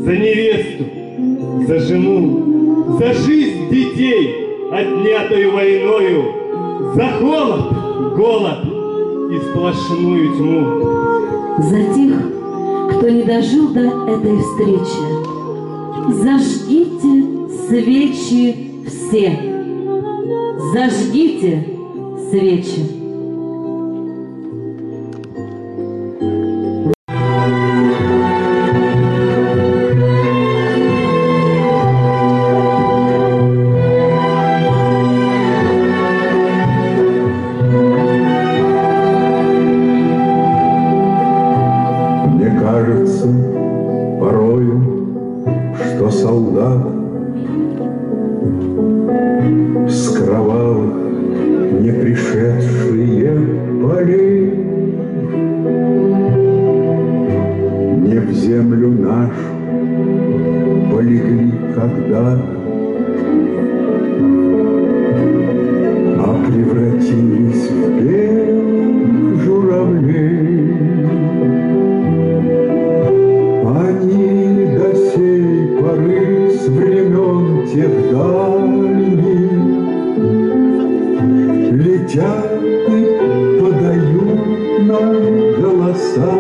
за невесту, за жену, за жизнь детей, отнятую войною, за холод, голод и сплошную тьму. За тех, кто не дожил до этой встречи, зажгите свечи все. Зажгите свечи. Кажется порою, что солдат с кровавых не пришедшие полей не в землю нашу полегли когда-то, а превратились в белых журавлей. Они до сей поры с времен тех дальних летят и подают нам голоса.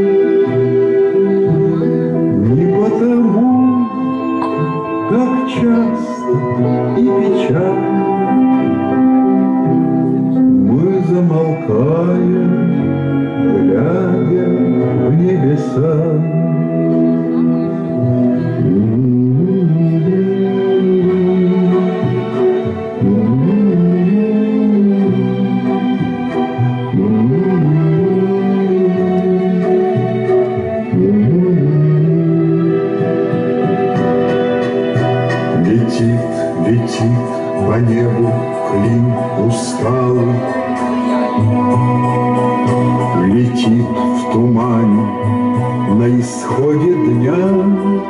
Не потому, как часто и печально мы замолкаем, глядя в небеса. Летит по небу клин усталый, летит в тумане на исходе дня,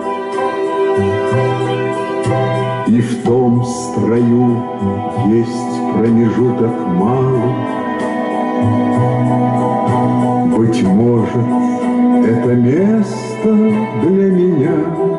и в том строю есть промежуток малый. Быть может, это место для меня.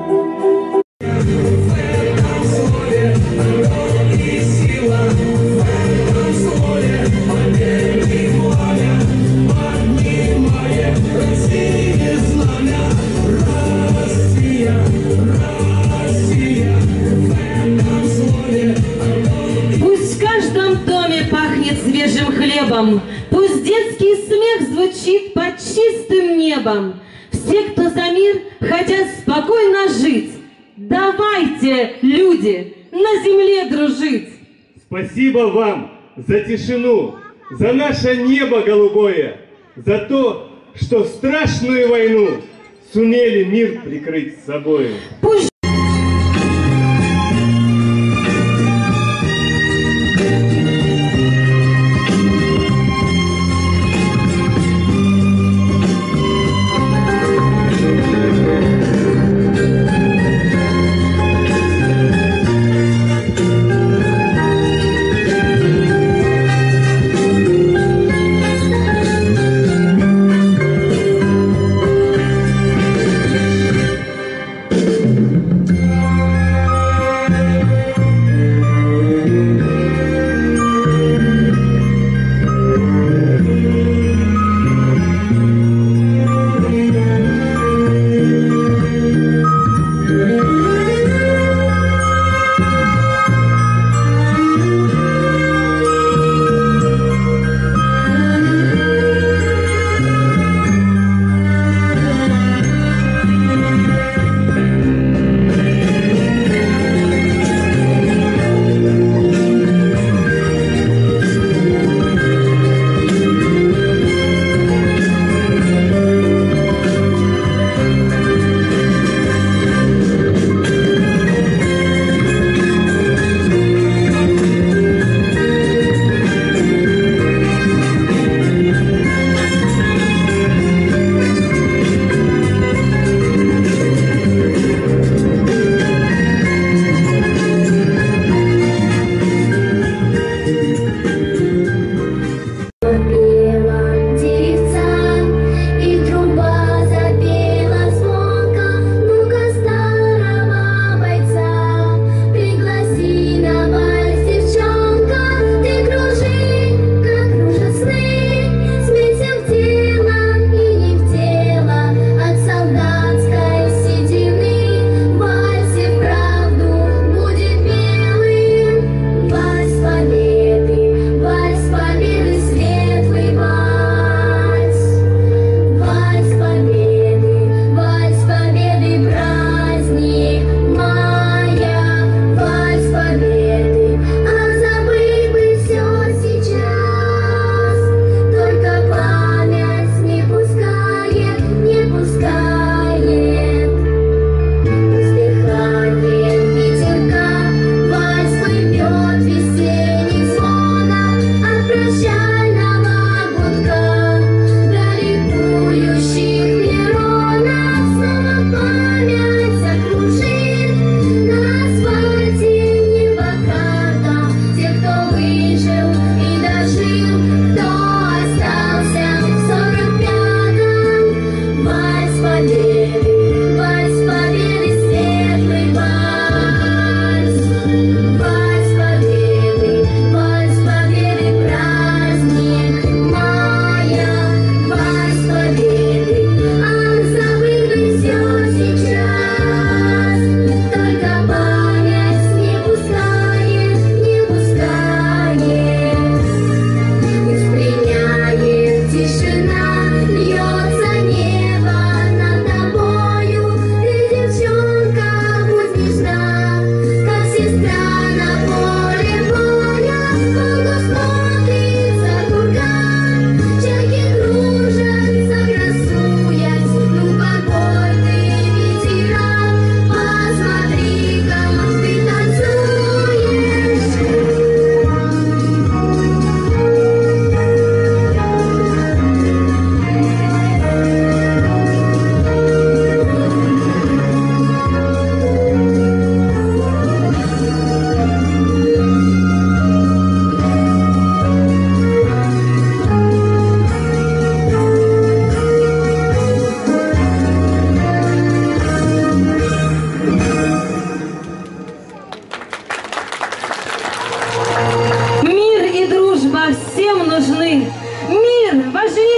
Пусть в каждом доме пахнет свежим хлебом, пусть детский смех звучит под чистым небом. Все, кто за мир, хотят спокойно жить. Давайте, люди, на земле дружить. Спасибо вам за тишину, за наше небо голубое, за то, что в страшную войну сумели мир прикрыть собою. Пусть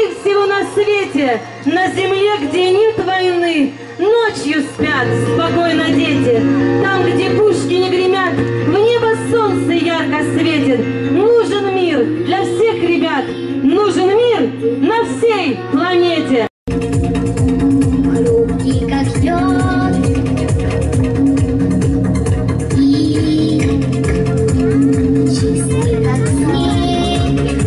их всего на свете, на земле, где нет войны, ночью спят спокойно дети. Там, где пушки не гремят, в небо солнце ярко светит. Нужен мир для всех ребят, нужен мир на всей планете. Хрупкий, как лед, и чистый, как снег.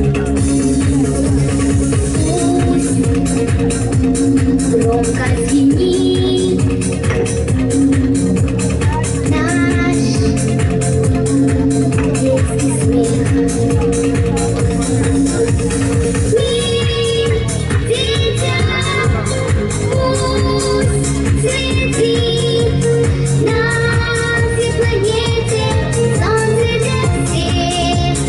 Пусть громко звенит наш детский смех. Мир детям пусть светит на всей планете, солнце для всех.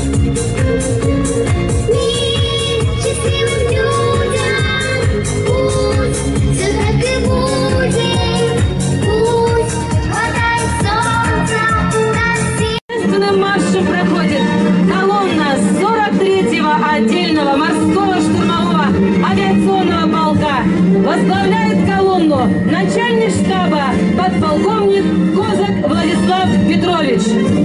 Мир счастливым людям, пусть все так и будет, пусть хватает солнца на всех. Торжественным маршем проходит колонна 43-го отдельного морского штурмового авиационного полка. Возглавляет колонну начальник штаба подполковник Козак Владислав Петрович.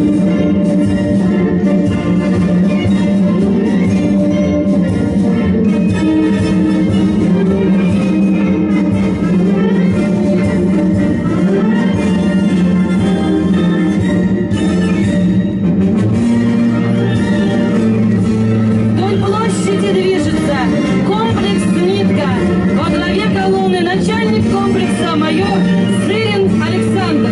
Вдоль площади движется комплекс «Нитка». Во главе колонны начальник комплекса майор Сырин Александр.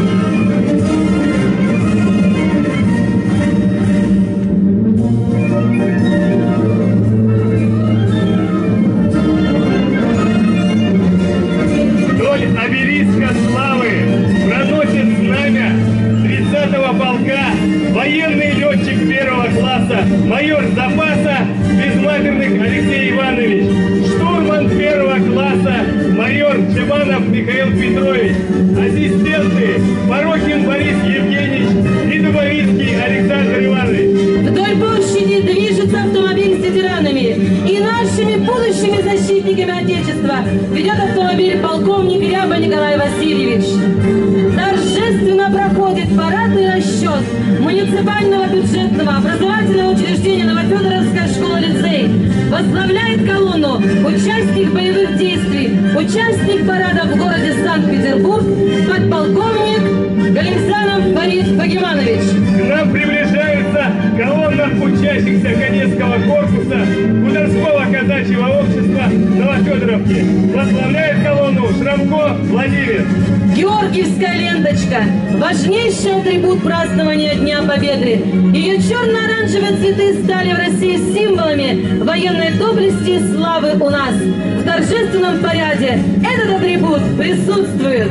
Вдоль обелиска славы проносит знамя 30-го полка военный летчик первого класса, майор запаса Безматерных Алексей Иванович, штурман первого класса, майор Чебанов Михаил Петрович, ассистенты Порохин Борис Евгеньевич и Дубовицкий Александр Иванович. Вдоль площади движется автомобиль с ветеранами и нашими будущими защитниками Отечества. Ведет автомобиль полковник Ряба Николай Васильевич. Торжественно проходит парадный расчет муниципального бюджетного образовательного учреждения Новофедоровская школа-лицей. Возглавляет колонну участник боевых действий, участник парада в городе Санкт-Петербург, подполковник Галимзянов Борис Багиманович. К нам приближается колонна учащихся Конецкого корпуса Худорского казачьего общества Новофедоровки. Возглавляет колонну Шрамко Владимир. Георгиевская ленточка – важнейший атрибут празднования Дня Победы. Ее черно-оранжевые цветы стали в России символами военной доблести и славы у нас. В торжественном параде этот атрибут присутствует.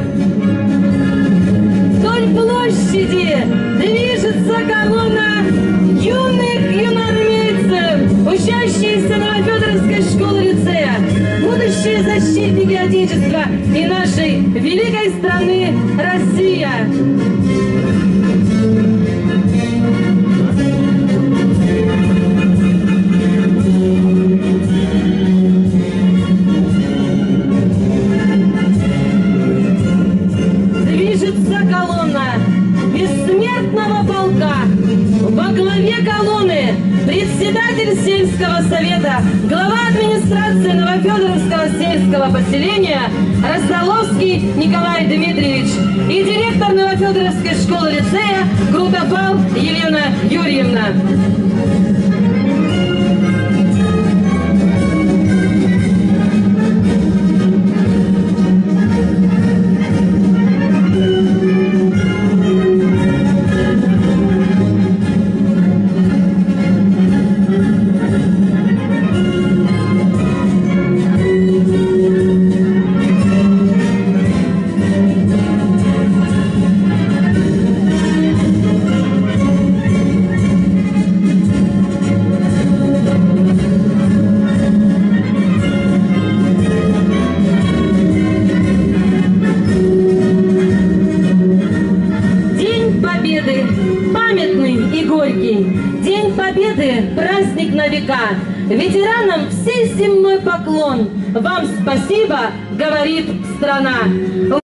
Вдоль площади движется колонна юных юноармейцев, учащиеся Новофедоровской школы-лицея, будущие защитники Отечества и нашей великой страны Россия. Движется колонна бессмертного полка. Во главе колонны председатель сельского совета, глава администрации Новофедоровского сельского поселения Ростоловский Николай Дмитриевич и директор Новофедоровской школы-лицея Крутопал Елена Юрьевна. Памятный и горький. День Победы – праздник на века. Ветеранам всей земной поклон. Вам спасибо, говорит страна.